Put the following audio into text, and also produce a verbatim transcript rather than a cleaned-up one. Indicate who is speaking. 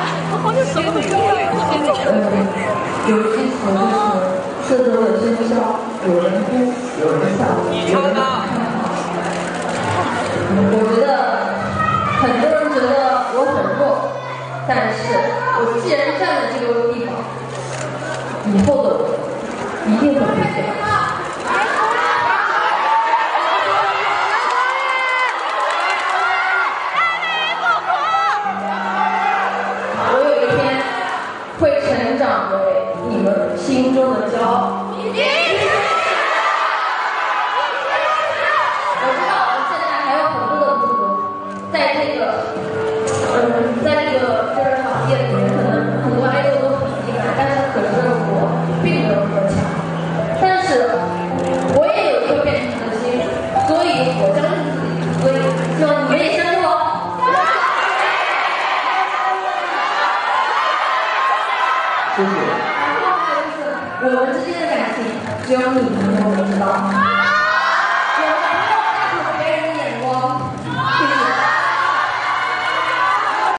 Speaker 1: 有句词就是“色泽的喧嚣，有人哭，有人笑，有人看”。我觉得很多人觉得我很弱，但是我既然站在这个地方，以后的我一定会不一样。会成长为你们心中的骄傲。我知道我现在还有很多的不足，在这个，嗯，在这个这个行业里面，可能很多爱豆都很厉害，但是可是我并没有那么强。但是我也有一颗变成的心，所以我相信自己，所以希望你们也相信我。谢谢。然后还有就是，我们之间的感情只有你们能知道。